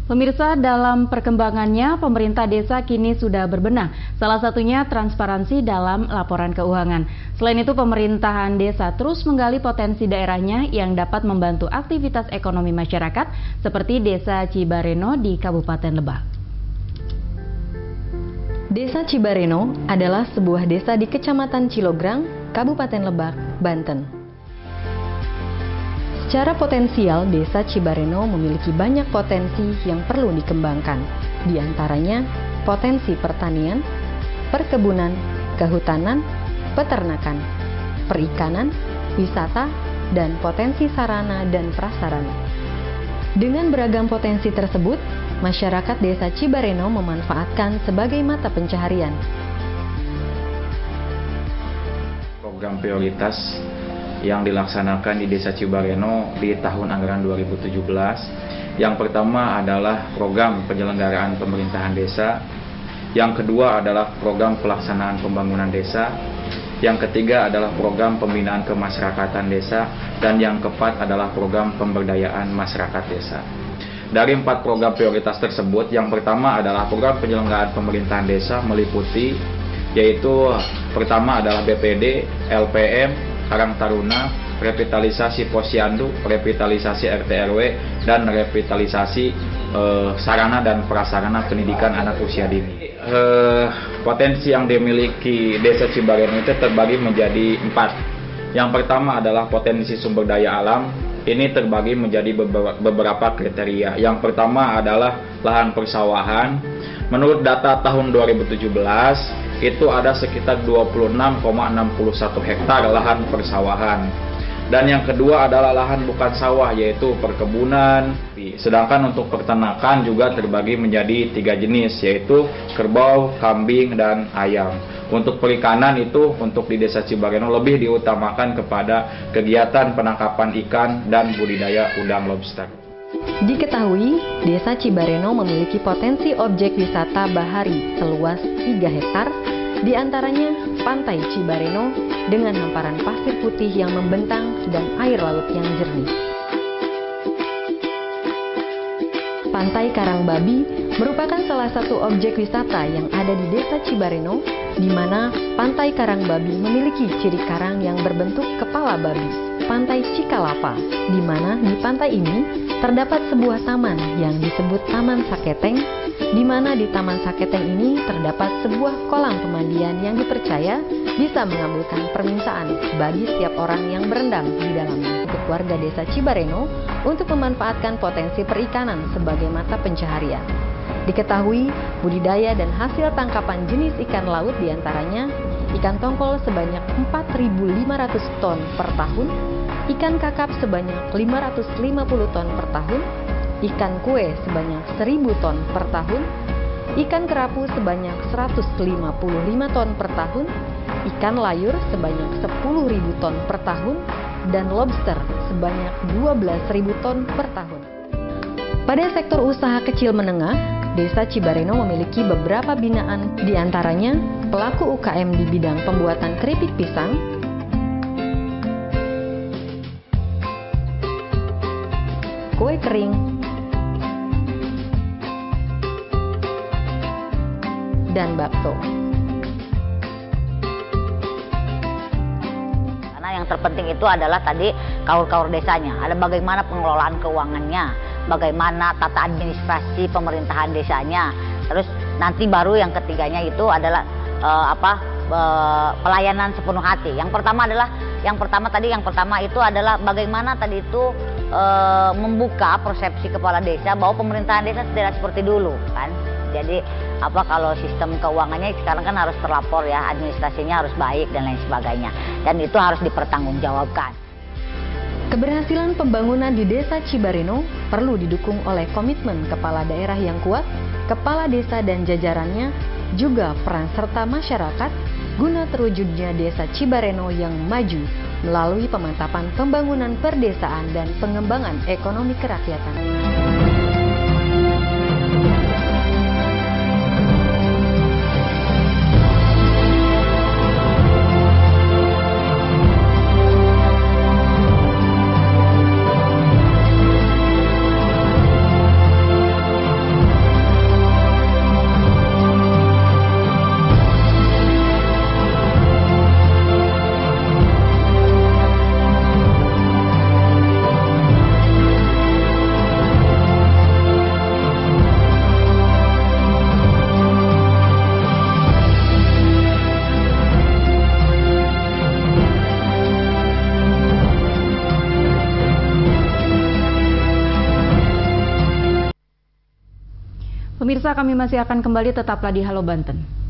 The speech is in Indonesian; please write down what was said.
Pemirsa, dalam perkembangannya, pemerintah desa kini sudah berbenah. Salah satunya transparansi dalam laporan keuangan. Selain itu, pemerintahan desa terus menggali potensi daerahnya yang dapat membantu aktivitas ekonomi masyarakat, seperti Desa Cibareno di Kabupaten Lebak. Desa Cibareno adalah sebuah desa di Kecamatan Cilograng, Kabupaten Lebak, Banten. Secara potensial, Desa Cibareno memiliki banyak potensi yang perlu dikembangkan. Di antaranya, potensi pertanian, perkebunan, kehutanan, peternakan, perikanan, wisata, dan potensi sarana dan prasarana. Dengan beragam potensi tersebut, masyarakat Desa Cibareno memanfaatkan sebagai mata pencaharian. Program prioritas yang dilaksanakan di Desa Cibareno di tahun anggaran 2017. Yang pertama adalah program penyelenggaraan pemerintahan desa. Yang kedua adalah program pelaksanaan pembangunan desa. Yang ketiga adalah program pembinaan kemasyarakatan desa. Dan yang keempat adalah program pemberdayaan masyarakat desa. Dari 4 program prioritas tersebut, yang pertama adalah program penyelenggaraan pemerintahan desa meliputi, yaitu pertama adalah BPD, LPM, Karang Taruna, revitalisasi posyandu, revitalisasi RT/RW, dan revitalisasi sarana dan prasarana pendidikan anak usia dini. Potensi yang dimiliki Desa Cibareno itu terbagi menjadi 4. Yang pertama adalah potensi sumber daya alam. Ini terbagi menjadi beberapa kriteria. Yang pertama adalah lahan persawahan. Menurut data tahun 2017, itu ada sekitar 26,61 hektar lahan persawahan. Dan yang kedua adalah lahan bukan sawah, yaitu perkebunan. Sedangkan untuk peternakan juga terbagi menjadi 3 jenis, yaitu kerbau, kambing, dan ayam. Untuk perikanan itu, untuk di Desa Cibareno lebih diutamakan kepada kegiatan penangkapan ikan dan budidaya udang lobster. Diketahui, Desa Cibareno memiliki potensi objek wisata bahari seluas 3 hektar, di antaranya Pantai Cibareno dengan hamparan pasir putih yang membentang dan air laut yang jernih. Pantai Karangbabi merupakan salah satu objek wisata yang ada di Desa Cibareno, di mana Pantai Karangbabi memiliki ciri karang yang berbentuk kepala babi. Pantai Cikalapa, di mana di pantai ini terdapat sebuah taman yang disebut Taman Saketeng, di mana di Taman Saketeng ini terdapat sebuah kolam pemandian yang dipercaya bisa mengabulkan permintaan bagi setiap orang yang berendam di dalamnya. Untuk warga Desa Cibareno untuk memanfaatkan potensi perikanan sebagai mata pencaharian. Diketahui, budidaya dan hasil tangkapan jenis ikan laut diantaranya ikan tongkol sebanyak 4.500 ton per tahun, ikan kakap sebanyak 550 ton per tahun, ikan kue sebanyak 1.000 ton per tahun, ikan kerapu sebanyak 155 ton per tahun, ikan layur sebanyak 10.000 ton per tahun, dan lobster sebanyak 12.000 ton per tahun. Pada sektor usaha kecil menengah, Desa Cibareno memiliki beberapa binaan, diantaranya pelaku UKM di bidang pembuatan keripik pisang, kue kering, dan bakso. Karena yang terpenting itu adalah tadi kaur-kaur desanya, ada bagaimana pengelolaan keuangannya, bagaimana tata administrasi pemerintahan desanya. Terus nanti baru yang ketiganya itu adalah pelayanan sepenuh hati. Yang pertama itu adalah bagaimana tadi itu membuka persepsi kepala desa bahwa pemerintahan desa tidak seperti dulu kan. Jadi kalau sistem keuangannya sekarang kan harus terlapor ya, administrasinya harus baik dan lain sebagainya. Dan itu harus dipertanggungjawabkan. Keberhasilan pembangunan di Desa Cibareno perlu didukung oleh komitmen kepala daerah yang kuat, kepala desa dan jajarannya, juga peran serta masyarakat guna terwujudnya Desa Cibareno yang maju melalui pemantapan pembangunan perdesaan dan pengembangan ekonomi kerakyatan. Pemirsa, kami masih akan kembali, tetaplah di Halo Banten.